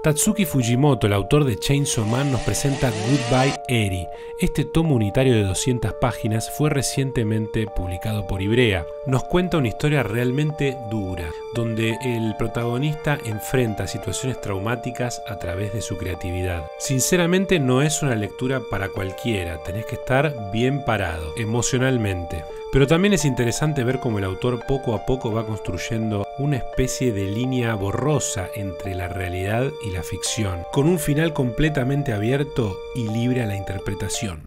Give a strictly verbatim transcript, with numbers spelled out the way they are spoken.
Tatsuki Fujimoto, el autor de Chainsaw Man, nos presenta Goodbye Eri. Este tomo unitario de doscientas páginas fue recientemente publicado por Ivrea. Nos cuenta una historia realmente dura, donde el protagonista enfrenta situaciones traumáticas a través de su creatividad. Sinceramente no es una lectura para cualquiera, tenés que estar bien parado, emocionalmente. Pero también es interesante ver cómo el autor poco a poco va construyendo una especie de línea borrosa entre la realidad y la ficción, con un final completamente abierto y libre a la interpretación.